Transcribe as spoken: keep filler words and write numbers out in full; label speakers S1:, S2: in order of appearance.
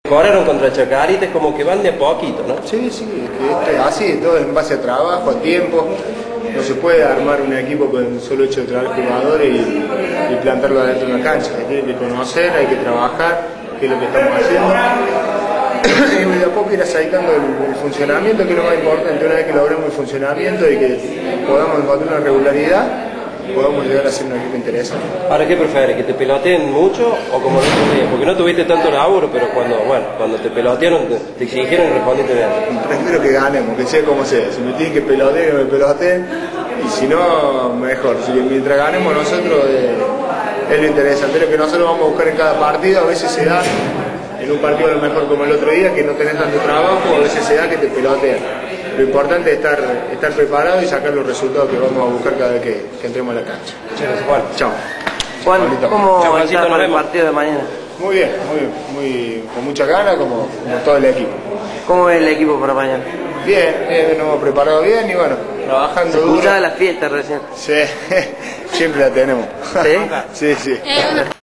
S1: Corrieron contra Chacarita, es como que van de a poquito, ¿no?
S2: Sí, sí, que esto es así, todo es en base a trabajo, a tiempo. No se puede armar un equipo con el solo hecho de traer jugadores y, y plantarlo adentro de una cancha. Hay que conocer, hay que trabajar, que es lo que estamos haciendo. Y de a poco ir aceitando el, el funcionamiento, que es lo más importante. Una vez que logremos el funcionamiento y que podamos encontrar una regularidad, podamos llegar a ser un equipo interesante.
S1: Ahora, ¿qué prefieres? ¿Que te peloteen mucho o como el otro día? Porque no tuviste tanto laburo, pero cuando, bueno, cuando te pelotearon, te, te exigieron y respondiste bien.
S2: Prefiero que ganemos, que sea como sea. Si me tienen que pelotear, que me peloteen. Y si no, mejor. Si mientras ganemos nosotros, eh, es lo interesante. Lo que nosotros vamos a buscar en cada partido, a veces se da en un partido a lo mejor como el otro día, que no tenés tanto trabajo, a veces se da que te pelotean. Lo importante es estar, estar preparado y sacar los resultados que vamos a buscar cada vez que, que entremos a la cancha.
S1: Gracias, Juan.
S2: Chao.
S3: Juan, ¿cómo
S1: Chao,
S3: está para el partido de mañana?
S2: Muy bien, muy bien, muy, con muchas ganas, como, como todo el equipo.
S3: ¿Cómo es el equipo para mañana?
S2: Bien, bien, nos hemos preparado bien y bueno, trabajando
S3: Se
S2: duro.
S3: escuchaba la fiesta recién.
S2: Sí, siempre la tenemos.
S3: ¿Sí?
S2: Sí, sí.